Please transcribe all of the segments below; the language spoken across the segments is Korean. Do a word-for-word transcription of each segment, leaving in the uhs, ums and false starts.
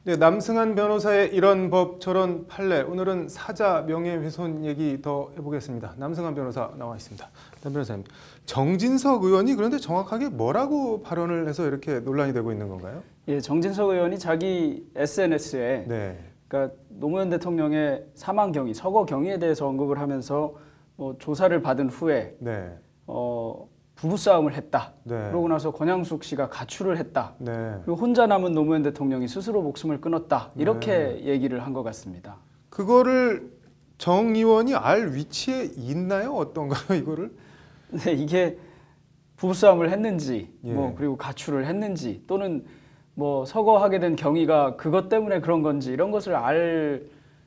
네, 남승환 변호사의 이런 법 저런 판례, 오늘은 사자 명예훼손 얘기 더 해보겠습니다. 남승환 변호사 나와 있습니다. 남 변호사님, 정진석 의원이 그런데 정확하게 뭐라고 발언을 해서 이렇게 논란이 되고 있는 건가요? 예, 정진석 의원이 자기 에스엔에스에 네. 그러니까 노무현 대통령의 사망 경위, 서거 경위에 대해서 언급을 하면서 뭐 조사를 받은 후에 네. 어, 부부싸움을 했다. 네. 그러고 나서 권양숙 씨가 가출을 했다. 네. 그리고 혼자 남은 노무현 대통령이 스스로 목숨을 끊었다. 이렇게 네. 얘기를 한 것 같습니다. 그거를 정 의원이 알 위치에 있나요? 어떤가요, 이거를? 네, 이게 부부싸움을 했는지, 예. 뭐 그리고 가출을 했는지, 또는 뭐 서거하게 된 경위가 그것 때문에 그런 건지 이런 것을 알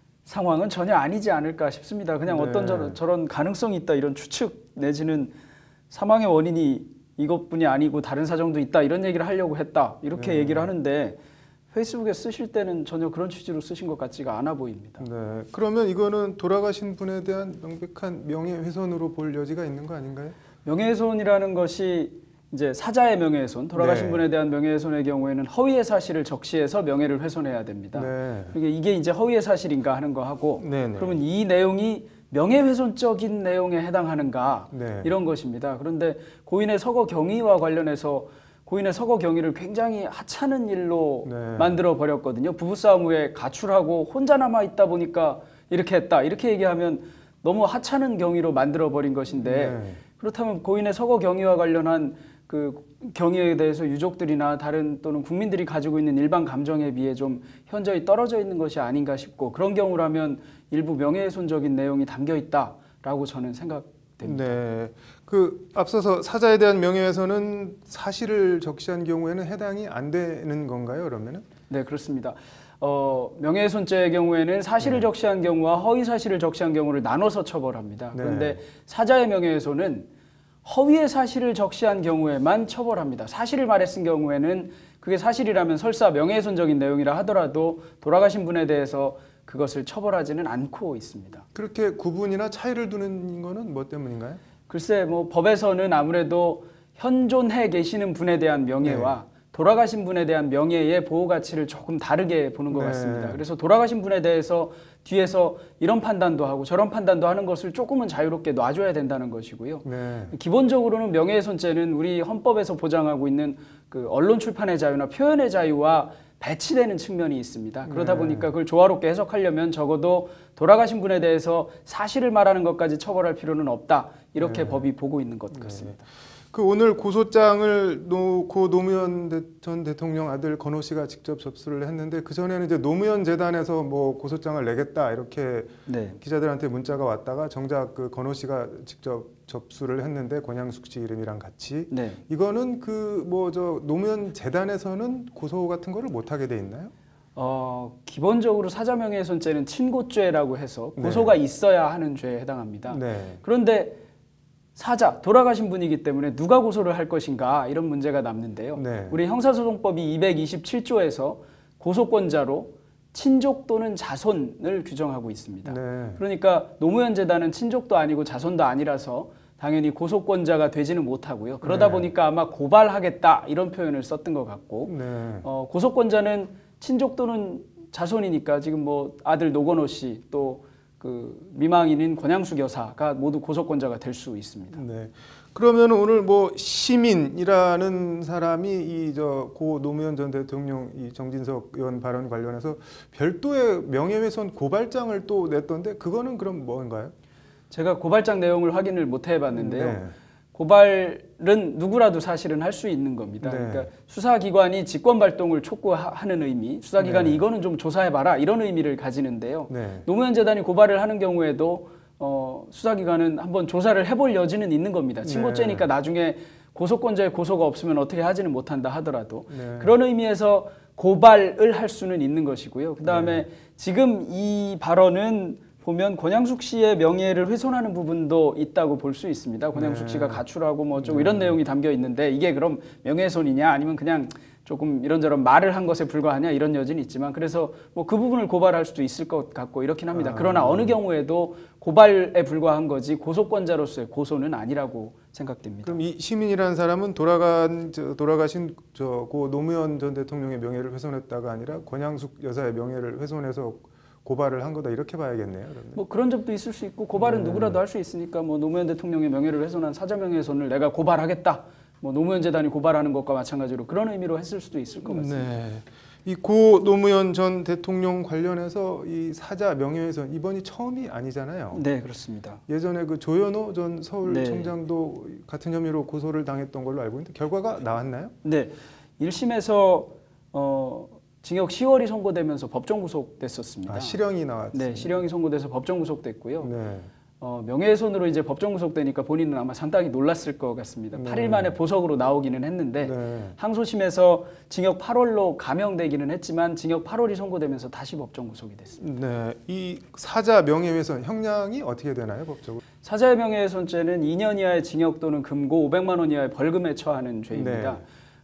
상황은 전혀 아니지 않을까 싶습니다. 그냥 네. 어떤 저런, 저런 가능성이 있다 이런 추측 내지는 사망의 원인이 이것뿐이 아니고 다른 사정도 있다 이런 얘기를 하려고 했다 이렇게 네. 얘기를 하는데 페이스북에 쓰실 때는 전혀 그런 취지로 쓰신 것 같지가 않아 보입니다. 네. 그러면 이거는 돌아가신 분에 대한 명백한 명예훼손으로 볼 여지가 있는 거 아닌가요? 명예훼손이라는 것이 이제 사자의 명예훼손, 돌아가신 네. 분에 대한 명예훼손의 경우에는 허위의 사실을 적시해서 명예를 훼손해야 됩니다. 네. 그러니까 이게 이제 허위의 사실인가 하는 거 하고 네네. 그러면 이 내용이 명예훼손적인 내용에 해당하는가 네. 이런 것입니다. 그런데 고인의 서거 경위와 관련해서 고인의 서거 경위를 굉장히 하찮은 일로 네. 만들어 버렸거든요. 부부싸움 후에 가출하고 혼자 남아 있다 보니까 이렇게 했다 이렇게 얘기하면 너무 하찮은 경위로 만들어 버린 것인데 네. 그렇다면 고인의 서거 경위와 관련한 그 경위에 대해서 유족들이나 다른 또는 국민들이 가지고 있는 일반 감정에 비해 좀 현저히 떨어져 있는 것이 아닌가 싶고 그런 경우라면 일부 명예훼손적인 내용이 담겨 있다라고 저는 생각됩니다. 네. 그 앞서서 사자에 대한 명예훼손은 사실을 적시한 경우에는 해당이 안 되는 건가요, 그러면은? 네, 그렇습니다. 어, 명예훼손죄의 경우에는 사실을 네. 적시한 경우와 허위 사실을 적시한 경우를 나눠서 처벌합니다. 네. 그런데 사자의 명예훼손은 허위의 사실을 적시한 경우에만 처벌합니다. 사실을 말했은 경우에는 그게 사실이라면 설사 명예훼손적인 내용이라 하더라도 돌아가신 분에 대해서 그것을 처벌하지는 않고 있습니다. 그렇게 구분이나 차이를 두는 거는 뭐 때문인가요? 글쎄 뭐 법에서는 아무래도 현존해 계시는 분에 대한 명예와 네. 돌아가신 분에 대한 명예의 보호 가치를 조금 다르게 보는 것 네. 같습니다. 그래서 돌아가신 분에 대해서 뒤에서 이런 판단도 하고 저런 판단도 하는 것을 조금은 자유롭게 놔줘야 된다는 것이고요. 네. 기본적으로는 명예훼손죄는 우리 헌법에서 보장하고 있는 그 언론 출판의 자유나 표현의 자유와 배치되는 측면이 있습니다. 그러다 네. 보니까 그걸 조화롭게 해석하려면 적어도 돌아가신 분에 대해서 사실을 말하는 것까지 처벌할 필요는 없다. 이렇게 네. 법이 보고 있는 것 같습니다. 그 오늘 고소장을 놓고 노무현 대, 전 대통령 아들 건호 씨가 직접 접수를 했는데 그 전에는 이제 노무현 재단에서 뭐 고소장을 내겠다 이렇게 네. 기자들한테 문자가 왔다가 정작 그 건호 씨가 직접 접수를 했는데 권양숙 씨 이름이랑 같이 네. 이거는 그 뭐 저 노무현 재단에서는 고소 같은 거를 못 하게 돼 있나요? 어, 기본적으로 사자명예훼손죄는 친고죄라고 해서 고소가 네. 있어야 하는 죄에 해당합니다. 네. 그런데 사자, 돌아가신 분이기 때문에 누가 고소를 할 것인가 이런 문제가 남는데요. 네. 우리 형사소송법이 이백이십칠 조에서 고소권자로 친족 또는 자손을 규정하고 있습니다. 네. 그러니까 노무현 재단은 친족도 아니고 자손도 아니라서 당연히 고소권자가 되지는 못하고요. 그러다 네. 보니까 아마 고발하겠다 이런 표현을 썼던 것 같고 네. 어, 고소권자는 친족 또는 자손이니까 지금 뭐 아들 노건호 씨 또 그 미망인인 권양숙 여사가 모두 고소권자가 될 수 있습니다. 네. 그러면 오늘 뭐 시민이라는 사람이 이 저 고 노무현 전 대통령 이 정진석 의원 발언 관련해서 별도의 명예훼손 고발장을 또 냈던데 그거는 그럼 뭔가요? 제가 고발장 내용을 확인을 못 해봤는데요. 네. 고발은 누구라도 사실은 할 수 있는 겁니다. 네. 그러니까 수사기관이 직권발동을 촉구하는 의미, 수사기관이 네. 이거는 좀 조사해봐라 이런 의미를 가지는데요. 네. 노무현 재단이 고발을 하는 경우에도 어, 수사기관은 한번 조사를 해볼 여지는 있는 겁니다. 친고죄니까 네. 나중에 고소권자의 고소가 없으면 어떻게 하지는 못한다 하더라도 네. 그런 의미에서 고발을 할 수는 있는 것이고요. 그 다음에 네. 지금 이 발언은 보면 권양숙 씨의 명예를 훼손하는 부분도 있다고 볼 수 있습니다. 권양숙 네. 씨가 가출하고 뭐 어쩌고 네. 이런 내용이 담겨 있는데 이게 그럼 명예훼손이냐 아니면 그냥 조금 이런저런 말을 한 것에 불과하냐 이런 여지는 있지만 그래서 뭐 그 부분을 고발할 수도 있을 것 같고 이렇긴 합니다. 아. 그러나 어느 경우에도 고발에 불과한 거지 고소권자로서의 고소는 아니라고 생각됩니다. 그럼 이 시민이라는 사람은 돌아간 저, 돌아가신 저고 노무현 전 대통령의 명예를 훼손했다가 아니라 권양숙 여사의 명예를 훼손해서 고발을 한 거다 이렇게 봐야겠네요. 그러면. 뭐 그런 점도 있을 수 있고 고발은 네. 누구라도 할 수 있으니까 뭐 노무현 대통령의 명예를 훼손한 사자명예훼손을 내가 고발하겠다. 뭐 노무현 재단이 고발하는 것과 마찬가지로 그런 의미로 했을 수도 있을 것 같습니다. 네. 이 고 노무현 전 대통령 관련해서 이 사자 명예훼손 이번이 처음이 아니잖아요. 네, 그렇습니다. 예전에 그 조현오 전 서울청장도 네. 같은 혐의로 고소를 당했던 걸로 알고 있는데 결과가 나왔나요? 네, 일 심에서 어, 징역 시월이 선고되면서 법정 구속됐었습니다. 아, 실형이 나왔어요. 네, 실형이 선고돼서 법정 구속됐고요. 네. 어, 명예훼손으로 이제 법정 구속되니까 본인은 아마 상당히 놀랐을 것 같습니다. 네. 팔 일 만에 보석으로 나오기는 했는데 네. 항소심에서 징역 팔 월로 감형되기는 했지만 징역 팔 월이 선고되면서 다시 법정 구속이 됐습니다. 네. 이 사자 명예훼손 형량이 어떻게 되나요, 법적으로? 사자의 명예훼손죄는 이 년 이하의 징역 또는 금고 오백만 원 이하의 벌금에 처하는 죄입니다. 네.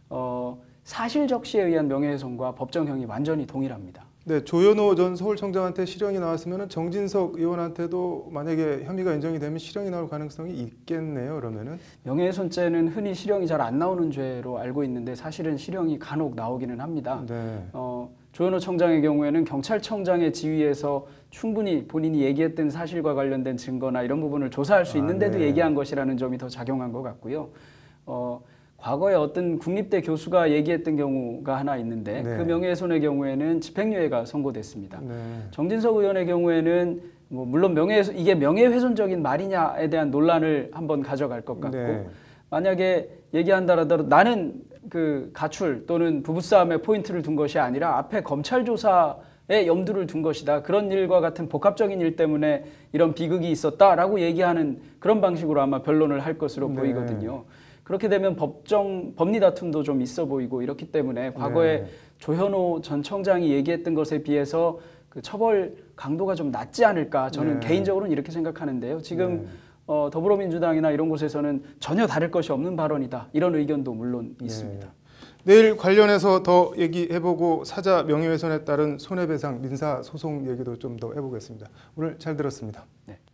어, 사실 적시에 의한 명예훼손과 법정형이 완전히 동일합니다. 네, 조현오 전 서울청장한테 실형이 나왔으면 정진석 의원한테도 만약에 혐의가 인정이 되면 실형이 나올 가능성이 있겠네요. 그러면은 명예훼손죄는 흔히 실형이 잘 안 나오는 죄로 알고 있는데 사실은 실형이 간혹 나오기는 합니다. 네. 어, 조현오 청장의 경우에는 경찰청장의 지휘에서 충분히 본인이 얘기했던 사실과 관련된 증거나 이런 부분을 조사할 수 아, 있는데도 네. 얘기한 것이라는 점이 더 작용한 것 같고요. 어, 과거에 어떤 국립대 교수가 얘기했던 경우가 하나 있는데 네. 그 명예훼손의 경우에는 집행유예가 선고됐습니다. 네. 정진석 의원의 경우에는 뭐 물론 명예훼손 이게 명예훼손적인 말이냐에 대한 논란을 한번 가져갈 것 같고 네. 만약에 얘기한다라도 나는 그 가출 또는 부부싸움에 포인트를 둔 것이 아니라 앞에 검찰 조사에 염두를 둔 것이다. 그런 일과 같은 복합적인 일 때문에 이런 비극이 있었다라고 얘기하는 그런 방식으로 아마 변론을 할 것으로 네. 보이거든요. 그렇게 되면 법정 법리 다툼도 좀 있어 보이고 이렇기 때문에 과거에 네. 조현오 전 청장이 얘기했던 것에 비해서 그 처벌 강도가 좀 낮지 않을까 저는 네. 개인적으로는 이렇게 생각하는데요. 지금 네. 어, 더불어민주당이나 이런 곳에서는 전혀 다를 것이 없는 발언이다. 이런 의견도 물론 있습니다. 네. 내일 관련해서 더 얘기해보고 사자 명예훼손에 따른 손해배상 민사 소송 얘기도 좀 더 해보겠습니다. 오늘 잘 들었습니다. 네.